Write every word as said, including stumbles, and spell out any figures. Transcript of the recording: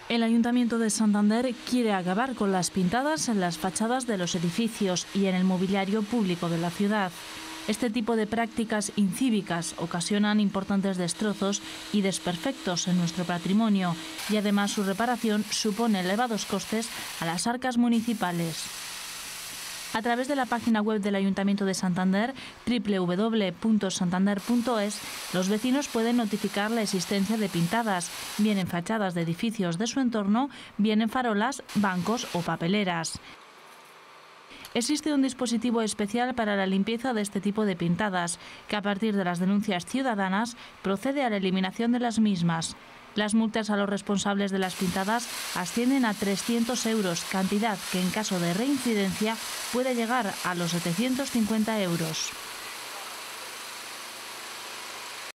El Ayuntamiento de Santander quiere acabar con las pintadas en las fachadas de los edificios y en el mobiliario público de la ciudad. Este tipo de prácticas incívicas ocasionan importantes destrozos y desperfectos en nuestro patrimonio y además su reparación supone elevados costes a las arcas municipales. A través de la página web del Ayuntamiento de Santander, doble u doble u doble u punto santander punto es, los vecinos pueden notificar la existencia de pintadas, bien en fachadas de edificios de su entorno, bien en farolas, bancos o papeleras. Existe un dispositivo especial para la limpieza de este tipo de pintadas, que a partir de las denuncias ciudadanas procede a la eliminación de las mismas. Las multas a los responsables de las pintadas ascienden a trescientos euros, cantidad que en caso de reincidencia puede llegar a los setecientos cincuenta euros.